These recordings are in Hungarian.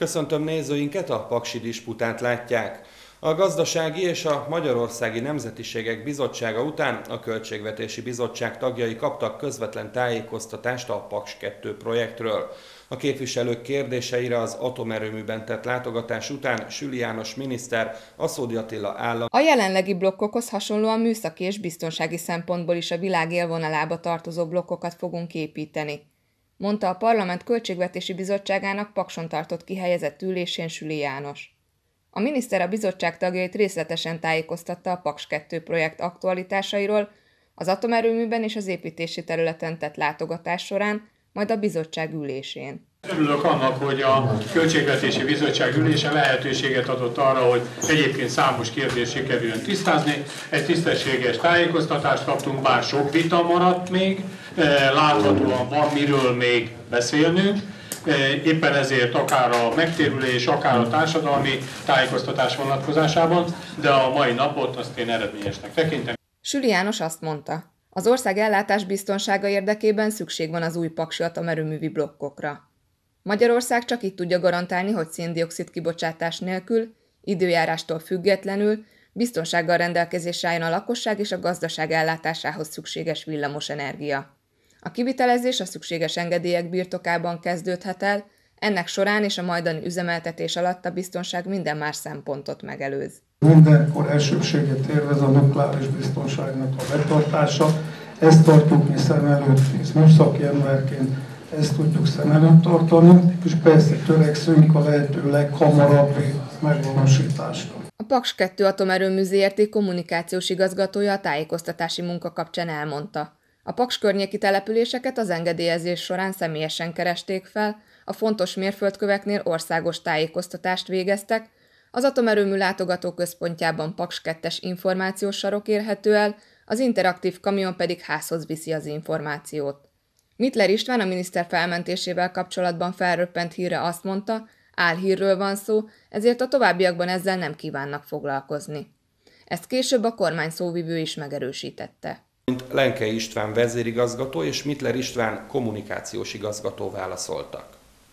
Köszöntöm nézőinket, a Paksi Disputát látják. A Gazdasági és a Magyarországi Nemzetiségek Bizottsága után a Költségvetési Bizottság tagjai kaptak közvetlen tájékoztatást a Paks 2 projektről. A képviselők kérdéseire az atomerőműben tett látogatás után Süli János miniszter, Aszódi Attila állam. A jelenlegi blokkokhoz hasonlóan műszaki és biztonsági szempontból is a világ élvonalába tartozó blokkokat fogunk építeni, mondta a Parlament Költségvetési Bizottságának Pakson tartott kihelyezett ülésén Süli János. A miniszter a bizottság tagjait részletesen tájékoztatta a Paks 2 projekt aktualitásairól, az atomerőműben és az építési területen tett látogatás során, majd a bizottság ülésén. Örülök annak, hogy a Költségvetési Bizottság ülése lehetőséget adott arra, hogy egyébként számos kérdést sikerüljön tisztázni. Egy tisztességes tájékoztatást kaptunk, bár sok vita maradt még, láthatóan van miről még beszélnünk. Éppen ezért akár a megtérülés, akár a társadalmi tájékoztatás vonatkozásában, de a mai napot azt én eredményesnek tekintem. Süli János azt mondta, az ország ellátás biztonsága érdekében szükség van az új paksi atomerőművi blokkokra. Magyarország csak így tudja garantálni, hogy szén-dioxid kibocsátás nélkül, időjárástól függetlenül biztonsággal rendelkezésre álljon a lakosság és a gazdaság ellátásához szükséges villamosenergia. A kivitelezés a szükséges engedélyek birtokában kezdődhet el, ennek során és a majdani üzemeltetés alatt a biztonság minden más szempontot megelőz. Mindenkor elsőbséget élvez a nukleáris biztonságnak a betartása. Ezt tartjuk mi szem előtt, hisz műszaki emberként ezt tudjuk szem előtt tartani, és persze törekszünk a lehető leghamarabb megvalósításra. A Paks 2 atomerőmű Zrt. Kommunikációs igazgatója a tájékoztatási munka kapcsán elmondta. A Paks környéki településeket az engedélyezés során személyesen keresték fel, a fontos mérföldköveknél országos tájékoztatást végeztek, az atomerőmű látogatóközpontjában Paks 2-es információs sarok érhető el, az interaktív kamion pedig házhoz viszi az információt. Mittler István a miniszter felmentésével kapcsolatban felröppent hírre azt mondta, álhírről van szó, ezért a továbbiakban ezzel nem kívánnak foglalkozni. Ezt később a kormány szóvivő is megerősítette. Mint Lenke István vezérigazgató és Mittler István kommunikációs igazgató válaszoltak.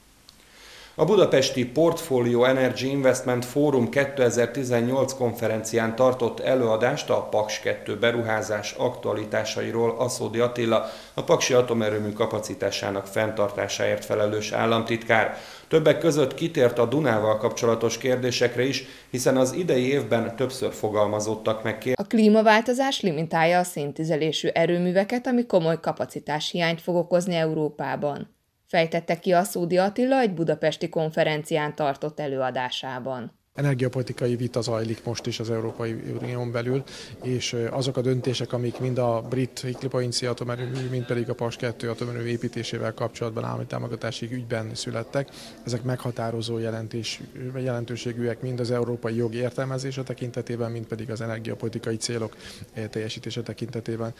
A budapesti Portfolio Energy Investment Forum 2018 konferencián tartott előadást a Paks 2 beruházás aktualitásairól Aszódi Attila, a paksi atomerőmű kapacitásának fenntartásáért felelős államtitkár. Többek között kitért a Dunával kapcsolatos kérdésekre is, hiszen az idei évben többször fogalmazódtak meg kérdések. A klímaváltozás limitálja a széntüzelésű erőműveket, ami komoly kapacitáshiányt fog okozni Európában, fejtette ki Aszódi Attila egy budapesti konferencián tartott előadásában. Energiapolitikai vita zajlik most is az Európai Unión belül, és azok a döntések, amik mind a brit Hinkley Point C atomerőmű, mind pedig a Paks 2 atomerőmű építésével kapcsolatban állami támogatási ügyben születtek, ezek meghatározó jelentőségűek mind az európai jog értelmezése tekintetében, mind pedig az energiapolitikai célok teljesítése tekintetében.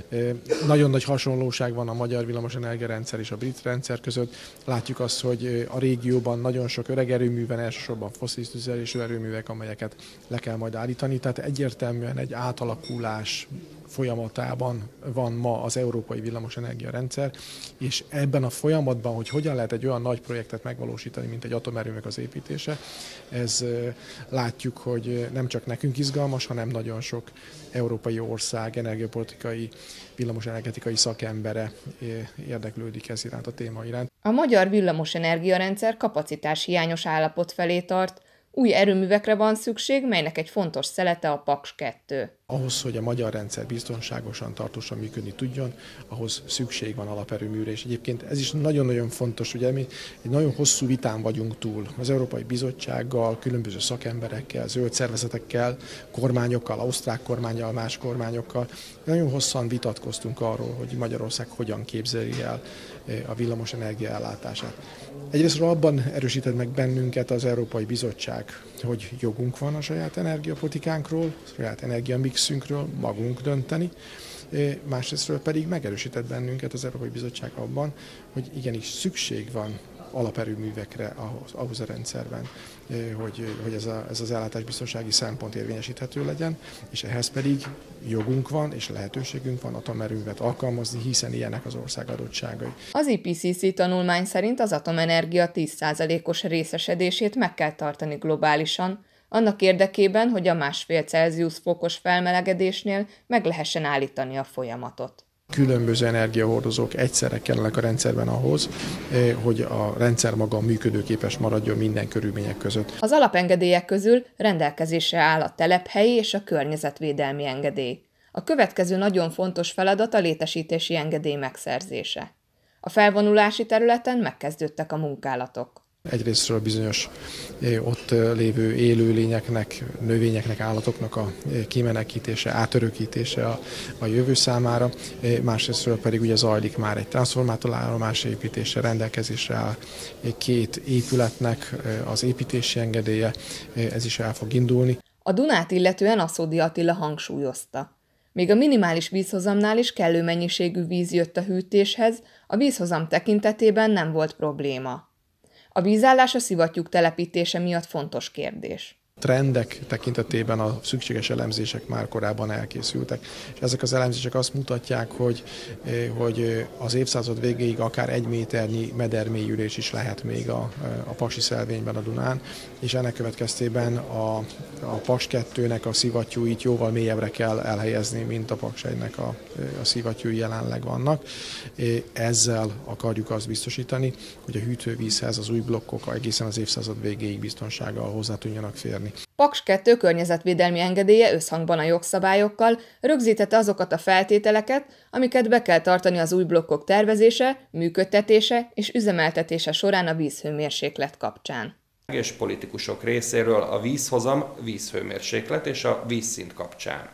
Nagyon nagy hasonlóság van a magyar villamosenergia rendszer és a brit rendszer között. Látjuk azt, hogy a régióban nagyon sok öreg erőmű van, elsősorban fosszilis tüzelésű erőművek, amelyeket le kell majd állítani. Tehát egyértelműen egy átalakulás folyamatában van ma az európai villamosenergia rendszer, és ebben a folyamatban, hogy hogyan lehet egy olyan nagy projektet megvalósítani, mint egy atomerőműnek az építése, ez látjuk, hogy nem csak nekünk izgalmas, hanem nagyon sok európai ország energiapolitikai, villamosenergetikai szakembere érdeklődik ez iránt a téma iránt. A magyar villamosenergia rendszer kapacitáshiányos állapot felé tart, új erőművekre van szükség, melynek egy fontos szelete a Paks 2. Ahhoz, hogy a magyar rendszer biztonságosan, tartósan működni tudjon, ahhoz szükség van alaperőműre, és egyébként ez is nagyon-nagyon fontos, ugye mi egy nagyon hosszú vitán vagyunk túl, az Európai Bizottsággal, különböző szakemberekkel, zöld szervezetekkel, kormányokkal, ausztrák kormánnyal, más kormányokkal. Nagyon hosszan vitatkoztunk arról, hogy Magyarország hogyan képzeli el a villamosenergia ellátását. Egyrészt abban erősített meg bennünket az Európai Bizottság, hogy jogunk van a saját energiapolitikánkról, a saját energiamixünkről magunk dönteni, másrésztről pedig megerősített bennünket az Európai Bizottság abban, hogy igenis szükség van alaperőművekre ahhoz a rendszerben, hogy ez az ellátásbiztonsági szempont érvényesíthető legyen, és ehhez pedig jogunk van és lehetőségünk van atomerőművet alkalmazni, hiszen ilyenek az ország adottságai. Az IPCC tanulmány szerint az atomenergia 10%-os részesedését meg kell tartani globálisan, annak érdekében, hogy a 1,5 Celsius fokos felmelegedésnél meg lehessen állítani a folyamatot. Különböző energiahordozók egyszerre kellenek a rendszerben ahhoz, hogy a rendszer maga működőképes maradjon minden körülmények között. Az alapengedélyek közül rendelkezésre áll a telephelyi és a környezetvédelmi engedély. A következő nagyon fontos feladat a létesítési engedély megszerzése. A felvonulási területen megkezdődtek a munkálatok. Egyrésztről bizonyos ott lévő élőlényeknek, növényeknek, állatoknak a kimenekítése, átörökítése a jövő számára, másrésztről pedig ugye zajlik már egy transformátorállomás építése, rendelkezésre áll 2 épületnek az építési engedélye, ez is el fog indulni. A Dunát illetően Aszódi Attila hangsúlyozta. Még a minimális vízhozamnál is kellő mennyiségű víz jött a hűtéshez, a vízhozam tekintetében nem volt probléma. A vízállás a szivattyúk telepítése miatt fontos kérdés. Trendek tekintetében a szükséges elemzések már korábban elkészültek. És ezek az elemzések azt mutatják, hogy az évszázad végéig akár 1 méternyi medermélyülés is lehet még a Paksi szelvényben, a Dunán, és ennek következtében a Paks 2-nek a szivattyúit jóval mélyebbre kell elhelyezni, mint a Paks 1-nek a szivattyúi jelenleg vannak. Ezzel akarjuk azt biztosítani, hogy a hűtővízhez az új blokkok egészen az évszázad végéig biztonsággal hozzá tudjanak férni. Paks 2 környezetvédelmi engedélye összhangban a jogszabályokkal rögzítette azokat a feltételeket, amiket be kell tartani az új blokkok tervezése, működtetése és üzemeltetése során a vízhőmérséklet kapcsán. És politikusok részéről a vízhozam, vízhőmérséklet és a vízszint kapcsán.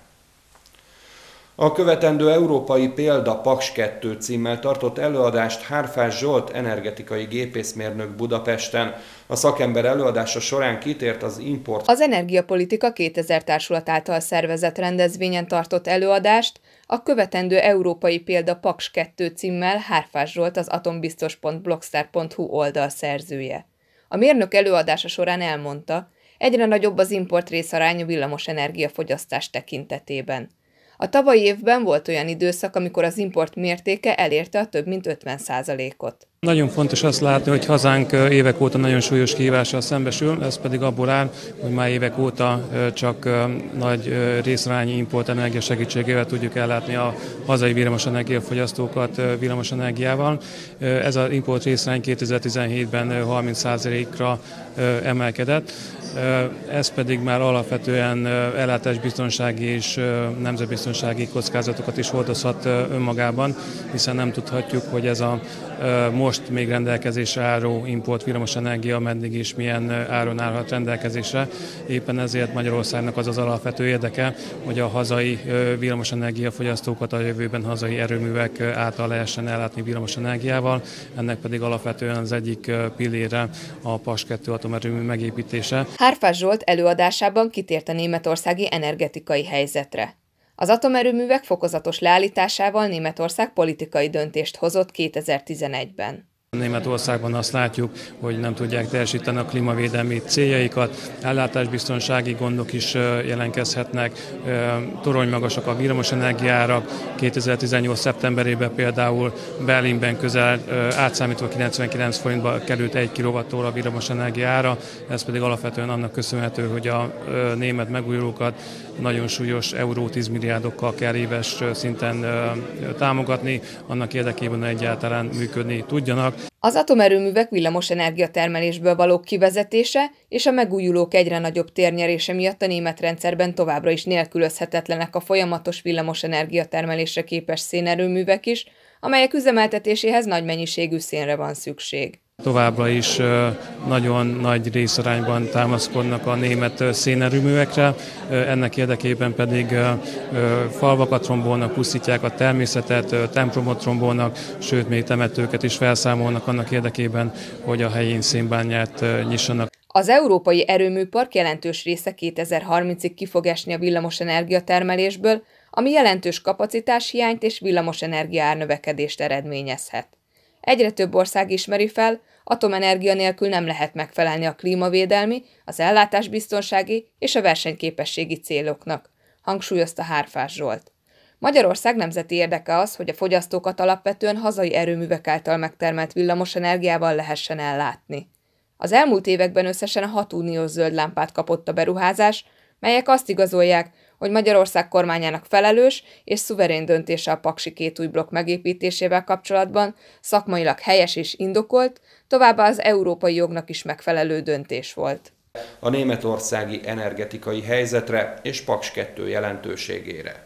A követendő európai példa Paks 2 címmel tartott előadást Hárfás Zsolt energetikai gépészmérnök Budapesten. A szakember előadása során kitért az import. Az Energiapolitika 2000 társulat által szervezett rendezvényen tartott előadást a követendő európai példa Paks 2 címmel Hárfás Zsolt, az atombiztos.blogstar.hu oldal szerzője. A mérnök előadása során elmondta, egyre nagyobb az import részarány a villamosenergia fogyasztás tekintetében. A tavalyi évben volt olyan időszak, amikor az import mértéke elérte a több mint 50%-ot. Nagyon fontos azt látni, hogy hazánk évek óta nagyon súlyos kihívással szembesül, ez pedig abból áll, hogy már évek óta csak nagy részarányi import energia segítségével tudjuk ellátni a hazai villamosenergiafogyasztókat villamosenergiával. Ez az import részarány 2017-ben 30%-ra emelkedett. Ez pedig már alapvetően ellátásbiztonsági és nemzetbiztonsági kockázatokat is hordozhat önmagában, hiszen nem tudhatjuk, hogy ez a most még rendelkezésre álló import villamosenergia meddig is milyen áron állhat rendelkezésre. Éppen ezért Magyarországnak az az alapvető érdeke, hogy a hazai villamosenergiafogyasztókat a jövőben hazai erőművek által lehessen ellátni villamosenergiával. Ennek pedig alapvetően az egyik pillére a Paks 2 atomerőmű megépítése. Hárfás Zsolt előadásában kitért a németországi energetikai helyzetre. Az atomerőművek fokozatos leállításával Németország politikai döntést hozott 2011-ben. Németországban azt látjuk, hogy nem tudják teljesíteni a klímavédelmi céljaikat, ellátásbiztonsági gondok is jelentkezhetnek, toronymagasak a villamosenergiárak. 2018. szeptemberében például Berlinben közel átszámítva 99 forintba került 1 kWh villamosenergia ára, ez pedig alapvetően annak köszönhető, hogy a német megújulókat nagyon súlyos euró 10 milliárdokkal kell éves szinten támogatni, annak érdekében, hogy egyáltalán működni tudjanak. Az atomerőművek villamosenergia termelésből való kivezetése és a megújulók egyre nagyobb térnyerése miatt a német rendszerben továbbra is nélkülözhetetlenek a folyamatos villamosenergia termelésre képes szénerőművek is, amelyek üzemeltetéséhez nagy mennyiségű szénre van szükség. Továbbra is nagyon nagy részarányban támaszkodnak a német szénerőművekre, ennek érdekében pedig falvakat rombolnak, pusztítják a természetet, templomot rombolnak, sőt még temetőket is felszámolnak annak érdekében, hogy a helyén szénbányát nyissanak. Az európai erőműpark jelentős része 2030-ig ki fog esni a villamosenergia termelésből, ami jelentős kapacitáshiányt és villamosenergia árnövekedést eredményezhet. Egyre több ország ismeri fel, atomenergia nélkül nem lehet megfelelni a klímavédelmi, az ellátásbiztonsági és a versenyképességi céloknak, hangsúlyozta Hárfás Zsolt. Magyarország nemzeti érdeke az, hogy a fogyasztókat alapvetően hazai erőművek által megtermelt villamosenergiával lehessen ellátni. Az elmúlt években összesen 6 uniós zöld lámpát kapott a beruházás, melyek azt igazolják, hogy Magyarország kormányának felelős és szuverén döntése a paksi 2 új blokk megépítésével kapcsolatban szakmailag helyes és indokolt, továbbá az európai jognak is megfelelő döntés volt. A németországi energetikai helyzetre és Paks 2 jelentőségére.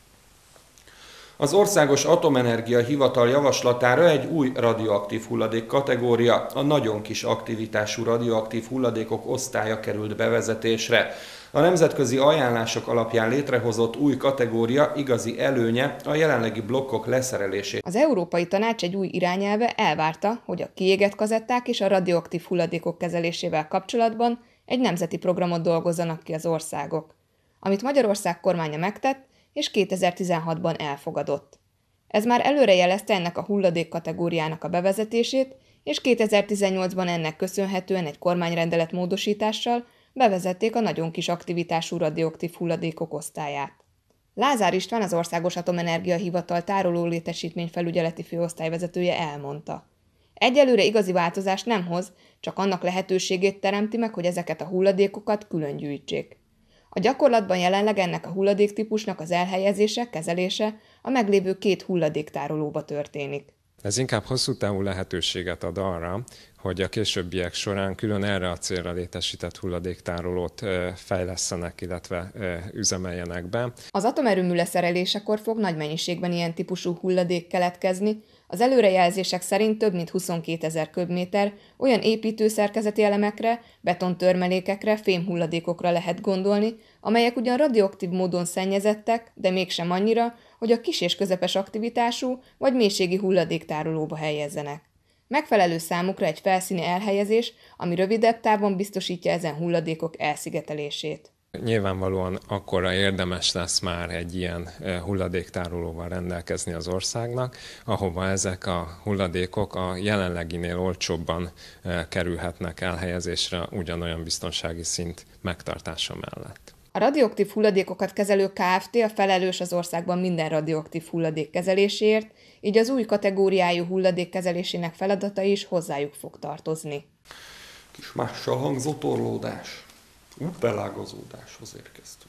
Az Országos Atomenergia Hivatal javaslatára egy új radioaktív hulladék kategória, a nagyon kis aktivitású radioaktív hulladékok osztálya került bevezetésre. A nemzetközi ajánlások alapján létrehozott új kategória igazi előnye a jelenlegi blokkok leszerelését. Az Európai Tanács egy új irányelve elvárta, hogy a kiégett kazetták és a radioaktív hulladékok kezelésével kapcsolatban egy nemzeti programot dolgozzanak ki az országok, amit Magyarország kormánya megtett, és 2016-ban elfogadott. Ez már előrejelezte ennek a hulladék kategóriának a bevezetését, és 2018-ban ennek köszönhetően egy kormányrendelet módosítással bevezették a nagyon kis aktivitású radioaktív hulladékok osztályát. Lázár István, az Országos Atomenergia Hivatal tároló létesítmény felügyeleti főosztályvezetője elmondta. Egyelőre igazi változást nem hoz, csak annak lehetőségét teremti meg, hogy ezeket a hulladékokat külön gyűjtsék. A gyakorlatban jelenleg ennek a hulladéktípusnak az elhelyezése, kezelése a meglévő 2 hulladéktárolóba történik. Ez inkább hosszú távú lehetőséget ad arra, hogy a későbbiek során külön erre a célra létesített hulladéktárolót fejlesszenek, illetve üzemeljenek be. Az atomerőmű leszerelésekor fog nagy mennyiségben ilyen típusú hulladék keletkezni. Az előrejelzések szerint több mint 22 000 köbméter olyan építőszerkezeti elemekre, betontörmelékekre, fémhulladékokra lehet gondolni, amelyek ugyan radioaktív módon szennyezettek, de mégsem annyira, hogy a kis és közepes aktivitású vagy mélységi hulladéktárolóba helyezzenek. Megfelelő számukra egy felszíni elhelyezés, ami rövidebb távon biztosítja ezen hulladékok elszigetelését. Nyilvánvalóan akkorra érdemes lesz már egy ilyen hulladéktárolóval rendelkezni az országnak, ahova ezek a hulladékok a jelenleginél olcsóbban kerülhetnek elhelyezésre ugyanolyan biztonsági szint megtartása mellett. A radioaktív hulladékokat kezelő Kft. A felelős az országban minden radioaktív hulladék kezeléséért, így az új kategóriájú hulladék kezelésének feladata is hozzájuk fog tartozni. Kis mással hangzó torlódás, útbelágazódáshoz érkeztünk.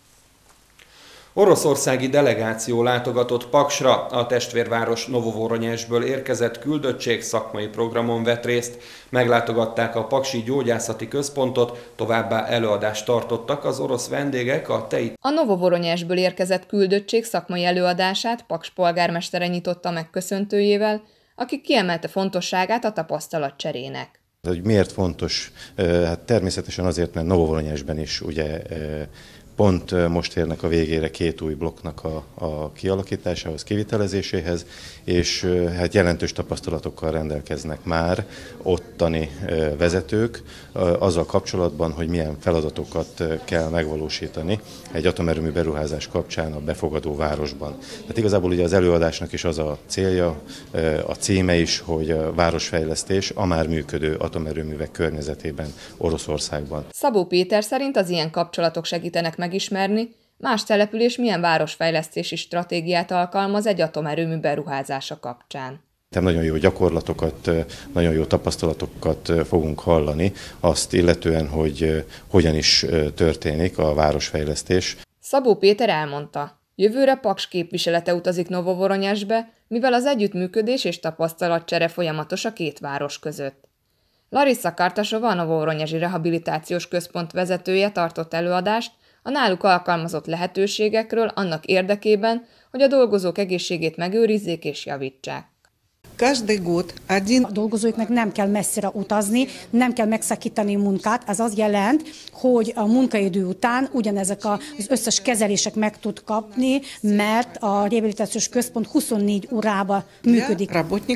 Oroszországi delegáció látogatott Paksra, a testvérváros Novovoronyezsből érkezett küldöttség szakmai programon vett részt, meglátogatták a Paksi Gyógyászati Központot, továbbá előadást tartottak az orosz vendégek a A Novovoronyezsből érkezett küldöttség szakmai előadását Paks polgármestere nyitotta meg köszöntőjével, aki kiemelte fontosságát a tapasztalatcserének. Hogy miért fontos? Hát természetesen azért, mert Novovoronyezsben is ugye pont most érnek a végére 2 új blokknak a kialakításához, kivitelezéséhez, és hát jelentős tapasztalatokkal rendelkeznek már ottani vezetők azzal kapcsolatban, hogy milyen feladatokat kell megvalósítani egy atomerőmű beruházás kapcsán a befogadó városban. Tehát igazából ugye az előadásnak is az a célja, a címe is, hogy a városfejlesztés a már működő atomerőművek környezetében Oroszországban. Szabó Péter szerint az ilyen kapcsolatok segítenek megismerni, más település milyen városfejlesztési stratégiát alkalmaz egy atomerőmű beruházása kapcsán. Nagyon jó gyakorlatokat, nagyon jó tapasztalatokat fogunk hallani, azt illetően, hogy hogyan is történik a városfejlesztés. Szabó Péter elmondta, jövőre Paks képviselete utazik Novovoronyezsbe, mivel az együttműködés és tapasztalatcsere folyamatos a 2 város között. Larissa Kartasova, a Novovoronyezsi Rehabilitációs Központ vezetője tartott előadást a náluk alkalmazott lehetőségekről annak érdekében, hogy a dolgozók egészségét megőrizzék és javítsák. A dolgozóknak nem kell messzire utazni, nem kell megszakítani munkát. Ez azt jelent, hogy a munkaidő után ugyanezek az összes kezelések meg tud kapni, mert a rehabilitációs központ 24 órában működik.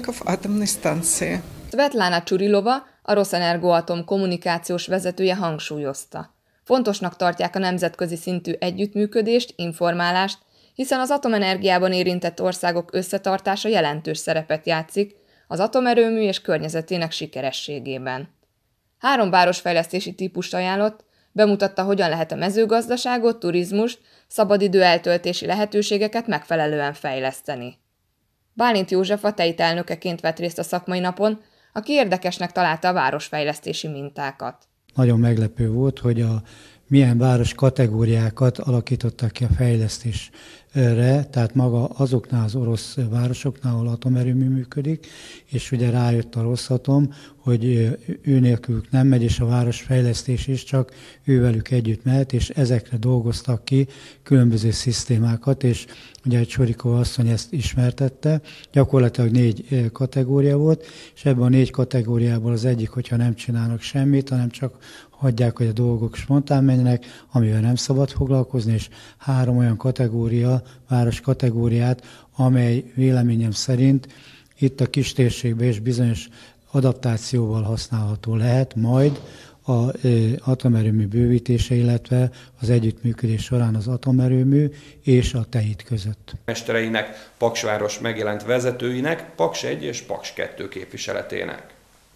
Svetlana Csurilova, a Rosenergoatom kommunikációs vezetője hangsúlyozta. Fontosnak tartják a nemzetközi szintű együttműködést, informálást, hiszen az atomenergiában érintett országok összetartása jelentős szerepet játszik az atomerőmű és környezetének sikerességében. 3 városfejlesztési típust ajánlott, bemutatta, hogyan lehet a mezőgazdaságot, turizmust, szabadidő eltöltési lehetőségeket megfelelően fejleszteni. Bálint József a TEIT elnökeként vett részt a szakmai napon, aki érdekesnek találta a városfejlesztési mintákat. Nagyon meglepő volt, hogy milyen város kategóriákat alakítottak ki a fejlesztésre, tehát maga azoknál az orosz városoknál, ahol atomerőmű működik, és ugye rájött a Rosszatom, hogy ő nélkülük nem megy, és a városfejlesztés is csak ővelük együtt mehet, és ezekre dolgoztak ki különböző szisztémákat, és ugye egy Csorikova asszony ezt ismertette, gyakorlatilag 4 kategória volt, és ebben a 4 kategóriából az egyik, hogyha nem csinálnak semmit, hanem csak hagyják, hogy a dolgok spontán menjenek, amivel nem szabad foglalkozni, és 3 olyan kategória, város kategóriát, amely véleményem szerint itt a kis térségben is bizonyos adaptációval használható lehet, majd az atomerőmű bővítése, illetve az együttműködés során az atomerőmű és a TEIT között. Mestereinek, Paksváros megjelent vezetőinek, Paks 1 és Paks 2 képviseletének.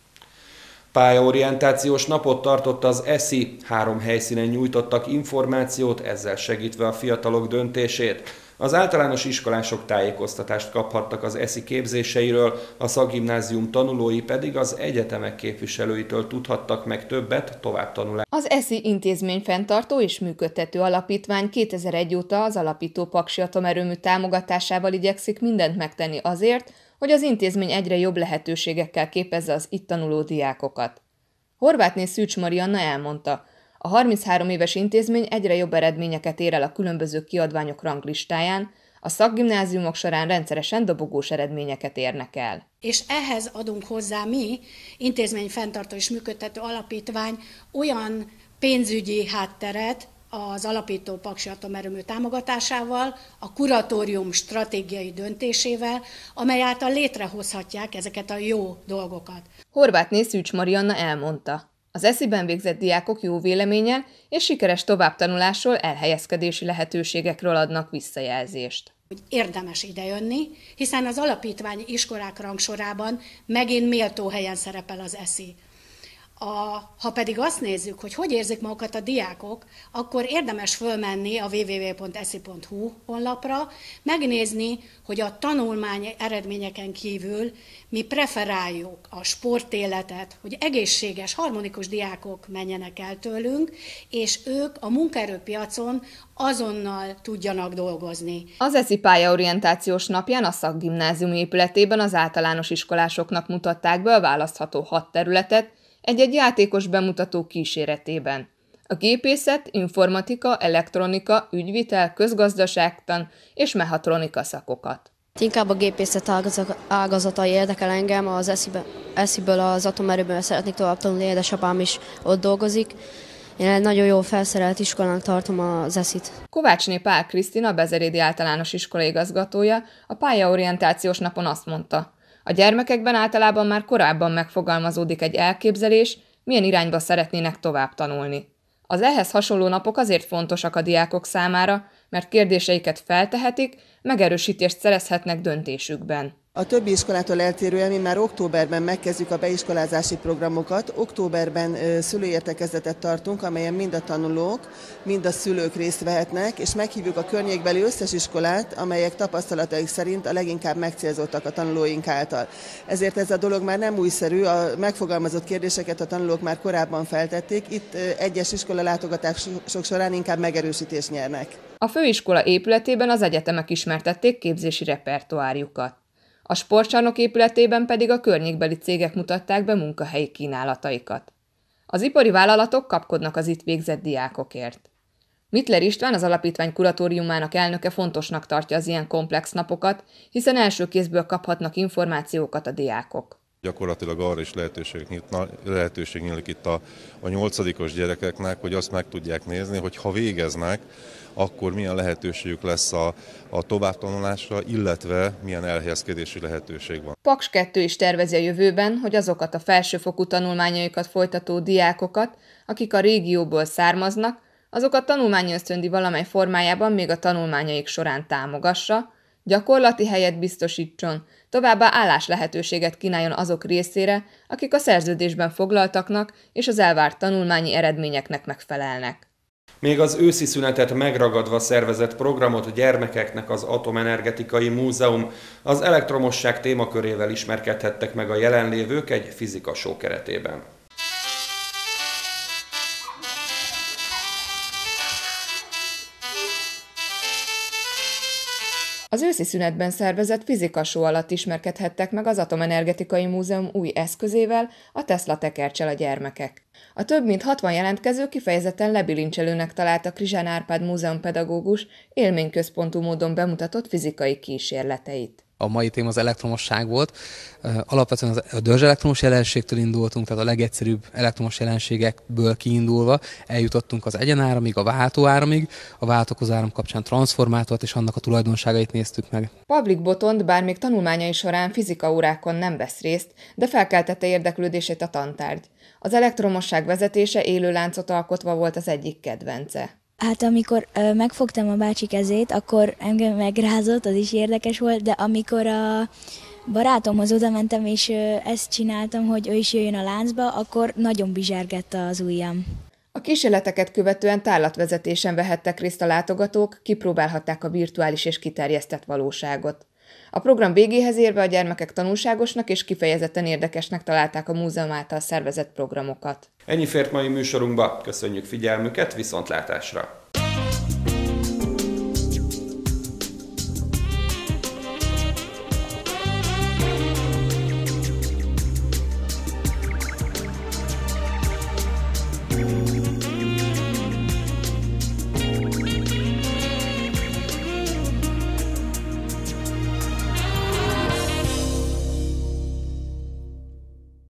Pályaorientációs napot tartott az ESZI, 3 helyszínen nyújtottak információt, ezzel segítve a fiatalok döntését. Az általános iskolások tájékoztatást kaphattak az ESZI képzéseiről, a szakgimnázium tanulói pedig az egyetemek képviselőitől tudhattak meg többet továbbtanulásról. Az ESZI intézményfenntartó és működtető alapítvány 2001 óta az alapító paksi atomerőmű támogatásával igyekszik mindent megtenni azért, hogy az intézmény egyre jobb lehetőségekkel képezze az itt tanuló diákokat. Horvátné Szűcs Marianna elmondta, a 33 éves intézmény egyre jobb eredményeket ér el a különböző kiadványok ranglistáján, a szakgimnáziumok során rendszeresen dobogós eredményeket érnek el. És ehhez adunk hozzá mi, intézményfenntartó és működtető alapítvány, olyan pénzügyi hátteret, az alapító paksi atomerőmű támogatásával, a kuratórium stratégiai döntésével, amely által létrehozhatják ezeket a jó dolgokat. Horvátné Szűcs Marianna elmondta, az ESZI-ben végzett diákok jó véleménnyel és sikeres továbbtanulásról, elhelyezkedési lehetőségekről adnak visszajelzést. Hogy érdemes idejönni, hiszen az alapítványi iskolák rangsorában megint méltó helyen szerepel az ESZI. Ha pedig azt nézzük, hogy érzik magukat a diákok, akkor érdemes fölmenni a www.eszi.hu honlapra, megnézni, hogy a tanulmány eredményeken kívül mi preferáljuk a sportéletet, hogy egészséges, harmonikus diákok menjenek el tőlünk, és ők a munkaerőpiacon azonnal tudjanak dolgozni. Az ESZI pályaorientációs napján a szakgimnázium épületében az általános iskolásoknak mutatták be a választható 6 területet, egy-egy játékos bemutató kíséretében. A gépészet, informatika, elektronika, ügyvitel, közgazdaságtan és mechatronika szakokat. Inkább a gépészet ágazatai érdekel engem, az ESZI-ből az atomerőművel szeretnék tovább tanulni, édesapám is ott dolgozik. Én egy nagyon jó felszerelt iskolának tartom az ESZI-t. Kovácsné Pál Krisztina, a Bezerédi Általános Iskola igazgatója a pályaorientációs napon azt mondta, a gyermekekben általában már korábban megfogalmazódik egy elképzelés, milyen irányba szeretnének tovább tanulni. Az ehhez hasonló napok azért fontosak a diákok számára, mert kérdéseiket feltehetik, megerősítést szerezhetnek döntésükben. A többi iskolától eltérően mi már októberben megkezdjük a beiskolázási programokat. Októberben szülőértekezletet tartunk, amelyen mind a tanulók, mind a szülők részt vehetnek, és meghívjuk a környékbeli összes iskolát, amelyek tapasztalataik szerint a leginkább megcélzottak a tanulóink által. Ezért ez a dolog már nem újszerű, a megfogalmazott kérdéseket a tanulók már korábban feltették, itt egyes iskolalátogatások során inkább megerősítést nyernek. A főiskola épületében az egyetemek ismertették képzési repertoárjukat. A sportcsarnok épületében pedig a környékbeli cégek mutatták be munkahelyi kínálataikat. Az ipari vállalatok kapkodnak az itt végzett diákokért. Mittler István, az alapítvány kuratóriumának elnöke fontosnak tartja az ilyen komplex napokat, hiszen első kézből kaphatnak információkat a diákok. Gyakorlatilag arra is lehetőség nyílik itt a 8-os gyerekeknek, hogy azt meg tudják nézni, hogy ha végeznek, akkor milyen lehetőségük lesz a továbbtanulásra, illetve milyen elhelyezkedési lehetőség van. Paks 2 is tervezi a jövőben, hogy azokat a felsőfokú tanulmányaikat folytató diákokat, akik a régióból származnak, azokat tanulmányi ösztöndíj valamely formájában még a tanulmányaik során támogassa, gyakorlati helyet biztosítson, továbbá álláslehetőséget kínáljon azok részére, akik a szerződésben foglaltaknak és az elvárt tanulmányi eredményeknek megfelelnek. Még az őszi szünetet megragadva szervezett programot a gyermekeknek az Atomenergetikai Múzeum, az elektromosság témakörével ismerkedhettek meg a jelenlévők egy fizika show keretében. Az őszi szünetben szervezett fizika show alatt ismerkedhettek meg az Atomenergetikai Múzeum új eszközével, a Tesla tekerccsel a gyermekek. A több mint 60 jelentkező kifejezetten lebilincselőnek találta Krizsán Árpád múzeumpedagógus élményközpontú módon bemutatott fizikai kísérleteit. A mai téma az elektromosság volt. Alapvetően a dörzs elektromos jelenségtől indultunk, tehát a legegyszerűbb elektromos jelenségekből kiindulva eljutottunk az egyenáramig, a váltóáramig, a váltakozó áram kapcsán transformátort és annak a tulajdonságait néztük meg. Pavlik Botond bár még tanulmányai során fizikaórákon nem vesz részt, de felkeltette érdeklődését a tantárgy. Az elektromosság vezetése élő láncot alkotva volt az egyik kedvence. Hát amikor megfogtam a bácsi kezét, akkor engem megrázott, az is érdekes volt, de amikor a barátomhoz oda mentem, és ezt csináltam, hogy ő is jöjjön a láncba, akkor nagyon bizsergett az ujjam. A kísérleteket követően tárlatvezetésen vehettek részt a látogatók, kipróbálhatták a virtuális és kiterjesztett valóságot. A program végéhez érve a gyermekek tanulságosnak és kifejezetten érdekesnek találták a múzeum által szervezett programokat. Ennyi fért mai műsorunkba, köszönjük figyelmüket, viszontlátásra! Thank you.